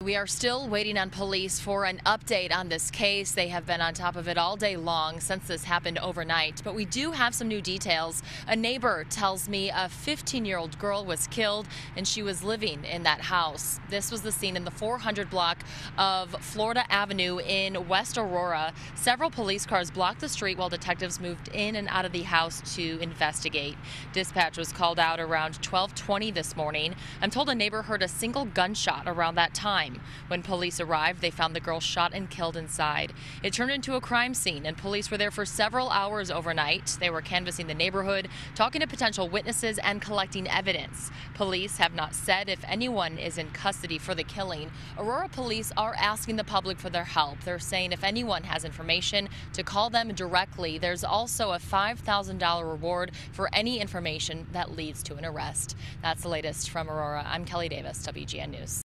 We are still waiting on police for an update on this case. They have been on top of it all day long since this happened overnight. But we do have some new details. A neighbor tells me a 15-year-old girl was killed and she was living in that house. This was the scene in the 400 block of Florida Avenue in West Aurora. Several police cars blocked the street while detectives moved in and out of the house to investigate. Dispatch was called out around 12:20 this morning. I'm told a neighbor heard a single gunshot around that time. When police arrived, they found the girl shot and killed inside. It turned into a crime scene, and police were there for several hours overnight. They were canvassing the neighborhood, talking to potential witnesses, and collecting evidence. Police have not said if anyone is in custody for the killing. Aurora police are asking the public for their help. They're saying if anyone has information to call them directly. There's also a $5,000 reward for any information that leads to an arrest. That's the latest from Aurora. I'm Kelly Davis, WGN News.